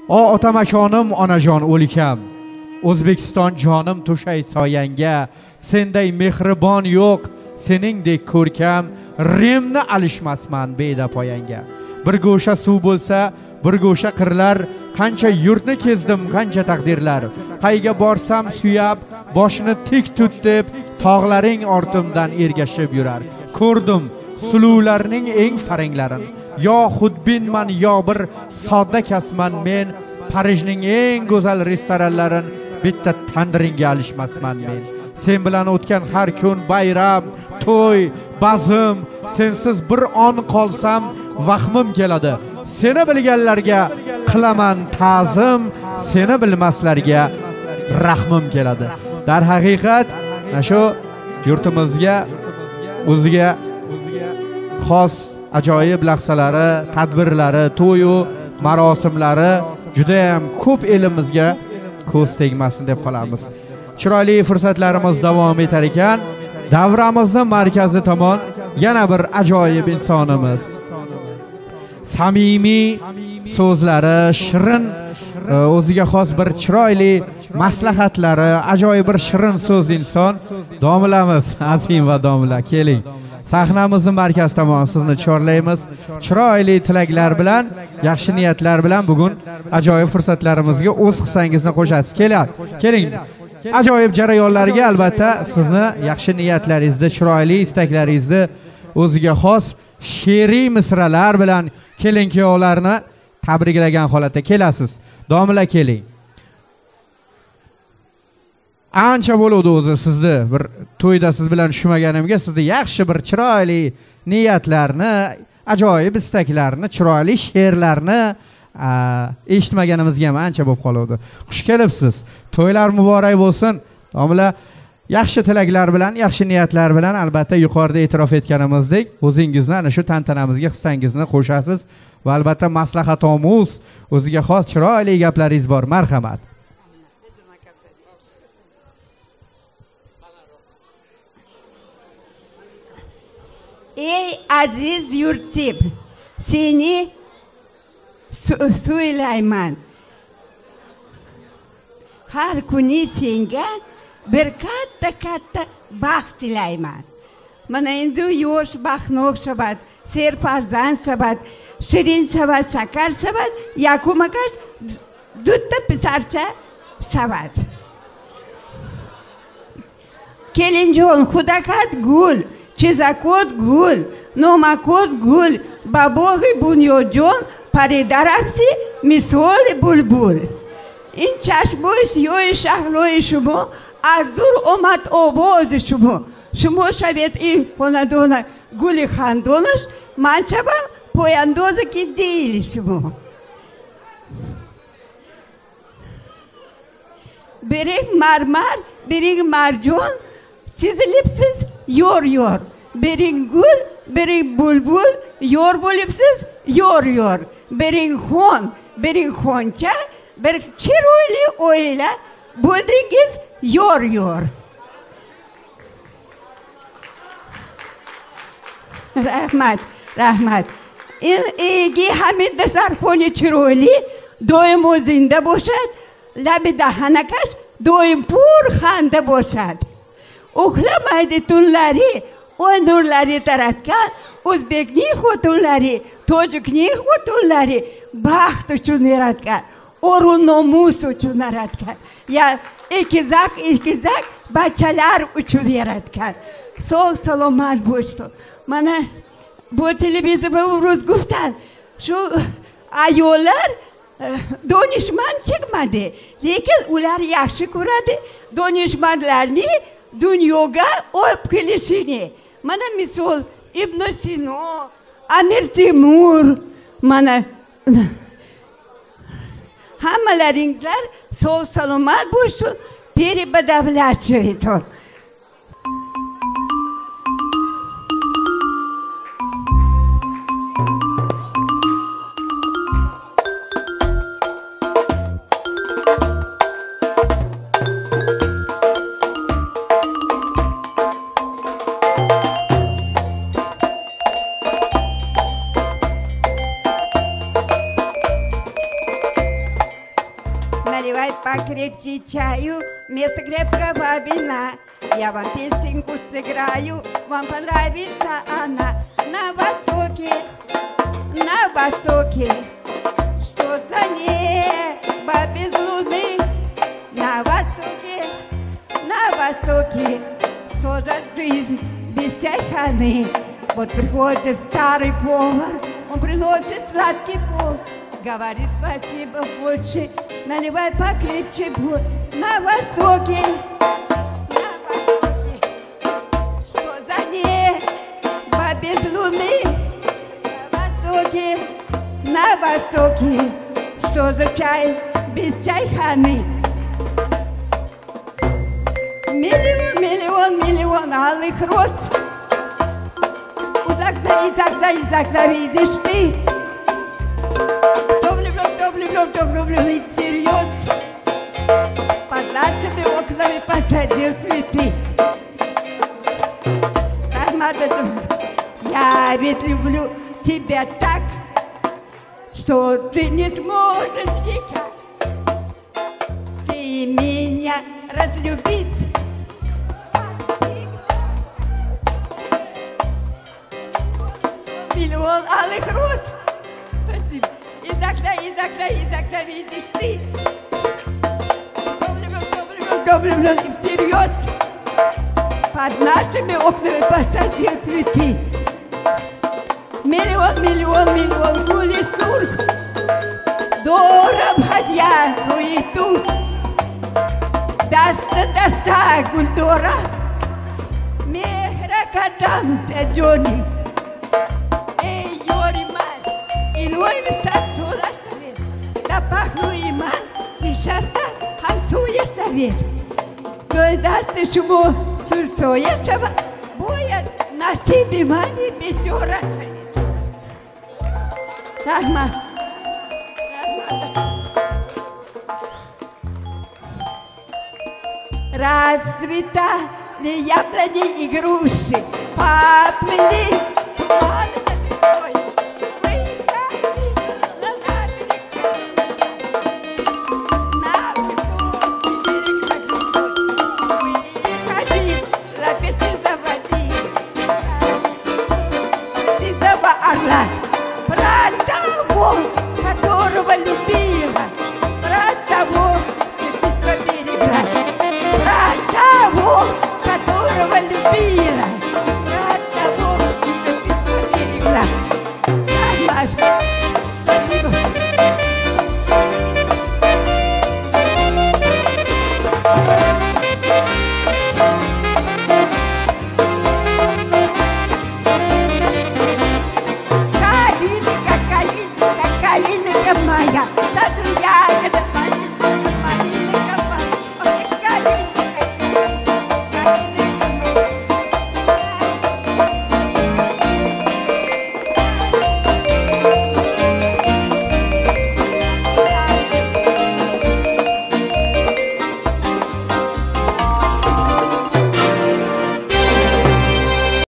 O otamakonim, onajon o'likam, O'zbekiston jonim to'shay soyangga, senday mehribon yo'q, seningdek ko'rkam, Rimni alishmasman beda poyanga. Bir go'sha suv bo'lsa, bir go'sha qirlar, qancha yurtni kezdim, qancha taqdirlar. Qayga borsam suyab, boshni tik tut deb, tog'laring ortimdan ergashib yurar. Ko'rdim suluvlarning eng faranglarin. Yo xudbinman, yo bir sodda kasman men, Parijning eng go'zal restoranlarin bitta tandiringga alishmasman men. Sen bilan o'tgan har kun bayram, to'y, bazm, sensiz bir on qolsam vahmim keladi. Seni bilganlarga qilaman ta'zim, seni bilmaslarga rahmim keladi. Dar haqiqat shu yurtimizga o'ziga xos ajoyib lahzalari, tadbirlari, to'yu marosimlari juda ham ko'p elimizga ko'z tegmasin deb qolamiz. Chiroyli fursatlarimiz davom etar ekan, davramizni markazi tomon yana bir ajoyib insonimiz. Samimiy so'zlari, shirin, o'ziga xos bir chiroyli maslahatlari, ajoyib bir shirin so'z inson domlamiz Azim va domla, keling. Sahnamizni markaz tomon sizni chorlaymiz. Chiroyli tilaklar bilan, yaxshi niyatlar bilan bugun ajoyib fursatlarimizga o'z hissangizni qo'shasiz. Keling. Ajoyib jarayonlarga albatta sizni yaxshi niyatlaringizni, chiroyli istaklaringizni o'ziga xos she'riy misralar bilan kelin-kuyovlarni tabriklagan holatda kelasiz. Domla, keling. Ancha bo'ldi o'zi sizni bir to'yda siz bilan tushmaganimga, sizni yaxshi bir chiroyli niyatlarni, ajoyib istaklarni, chiroyli she'rlarni eshitmaganimizga ham ancha bo'lib qoldi. Xush kelibsiz. To'ylar muborak bo'lsin. Domla, yaxshi tilaklar bilan, yaxshi niyatlar bilan albatta yuqorida e'tirof etganimizdek, o'zingizni ana shu tantanamizga hissangizni qo'shasiz va albatta maslahat omuz, o'ziga xos chiroyli gaplaringiz bor. Marhamat. Ey aziz yurtim, seni so'ylayman. Har kuni senga bir katta baxt tilayman. Mana endi yosh baxtni o'xshabat, serfarzand shabat, shirin shabat, shakar shabat, yakumakas dutta pisarcha shabat. Kelinjon xudakat gul, chizakot gul, nomakot gul, babohi bunyojon paridarasi misol bulbul. این چشموی سیاه شهرهای شما از دور آمد آواز شما شوید این خاندان گل خندانش، من شوم پاینداز که دیل شما. برین مرمر، برین مرجان، چیز لیپسیز یار برین گل، برین بلبل، یار بلیپسیز یار برین خان، برین خانچه، bir chiroyli oila bo'ldingiz yor. Rahmat. Egi hamid dasarxoni chiroyli doimo zinda bo'ladi, labi dahanakas doim pur xanda bo'ladi. Uxlamaydi tunlari, oy nurlari taratgan o'zbekning xotinlari, tojikning xotinlari baxt uchun yaratgan. O'rin nomus uchun yaratgan. Ya ikizak bachalar uchun yaratgan. Sog' salomat bo'lsin. Mana bu televizorda ro'z guftan shu ayollar donishmand chiqmadi, lekin ular yaxshi ko'radi donishmandlarni dunyoga olib kelishini. Mana misol Ibn Sino, Amir Temur, mana hammalaringlar sog' salomat bo'lsin, peri badavlat shayton. Наливай покрепче чаю, вместо крепкого вина. Я вам песенку сыграю, вам понравится она. На востоке, что за небо без луны? На востоке, что за жизнь без чайханы? Вот приходит старый повар, он приносит сладкий плов. Говорит спасибо больше, наливай покрепче бой. На востоке, что за небо без луны? На востоке, что за чай без чайханы? Миллион алых роз. Из окна видишь ты. Кто влюблен всерьез. Под нашими окнами посадил цветы. Я ведь люблю тебя так, что ты не сможешь никак. Ты меня разлюбить. Миллион алых роз. Спасибо. Из окна видишь ты. Кто влюблен всерьез. Под нашими окнами посадил цветы. Миллион гули сурх. Дором ходья руиту. Даста гульдора. Мехра кадам пяджони. Эй, Йориман, илой висат солашавет. Запахну иман, и шаста хамсуя совет. Гой дасты шумо турсоя шава. Боя насиби мани бичора шавет. Рахма. Расцветали яблони и груши, поплыли